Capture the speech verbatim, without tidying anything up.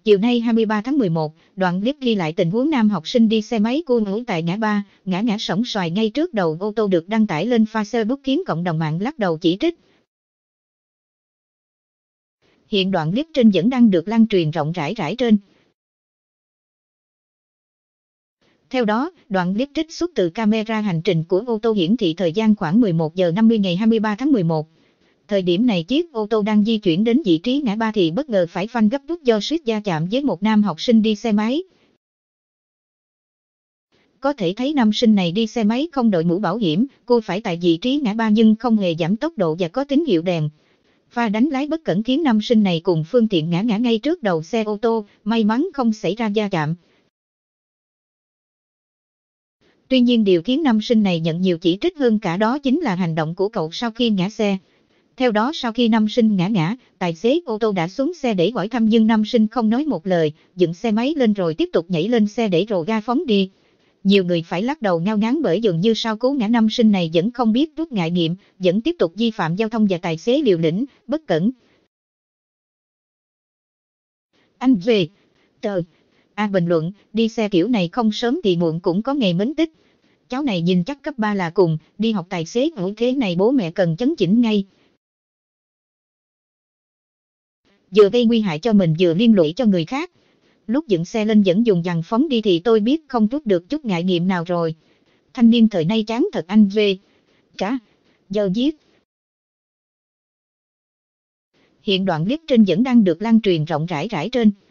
Chiều nay hai mươi ba tháng mười một, đoạn clip ghi lại tình huống nam học sinh đi xe máy cua ngủ tại ngã ba, ngã ngã sổng xoài ngay trước đầu ô tô được đăng tải lên Facebook khiến cộng đồng mạng lắc đầu chỉ trích. Hiện đoạn clip trên vẫn đang được lan truyền rộng rãi rãi trên. Theo đó, đoạn clip trích xuất từ camera hành trình của ô tô hiển thị thời gian khoảng mười một giờ năm mươi ngày hai mươi ba tháng mười một. Thời điểm này chiếc ô tô đang di chuyển đến vị trí ngã ba thì bất ngờ phải phanh gấp rút do suýt va chạm với một nam học sinh đi xe máy. Có thể thấy nam sinh này đi xe máy không đội mũ bảo hiểm, cô phải tại vị trí ngã ba nhưng không hề giảm tốc độ và có tín hiệu đèn pha đánh lái bất cẩn khiến nam sinh này cùng phương tiện ngã ngã ngay trước đầu xe ô tô, may mắn không xảy ra va chạm. Tuy nhiên điều khiến nam sinh này nhận nhiều chỉ trích hơn cả đó chính là hành động của cậu sau khi ngã xe. Theo đó sau khi nam sinh ngã ngã, tài xế ô tô đã xuống xe để hỏi thăm nhưng nam sinh không nói một lời, dựng xe máy lên rồi tiếp tục nhảy lên xe để rồ ga phóng đi. Nhiều người phải lắc đầu ngao ngán bởi dường như sau cú ngã nam sinh này vẫn không biết rút ngại nghiệm, vẫn tiếp tục vi phạm giao thông và tài xế liều lĩnh, bất cẩn. Anh về, tờ, A bình luận, đi xe kiểu này không sớm thì muộn cũng có ngày mến tích. Cháu này nhìn chắc cấp ba là cùng, đi học tài xế ở thế này bố mẹ cần chấn chỉnh ngay. Vừa gây nguy hại cho mình vừa liên lụy cho người khác. Lúc dựng xe lên vẫn dùng dằn phóng đi thì tôi biết không rút được chút ngại nghiệm nào rồi. Thanh niên thời nay chán thật anh về. Cả, giờ giết. Hiện đoạn clip trên vẫn đang được lan truyền rộng rãi rãi trên.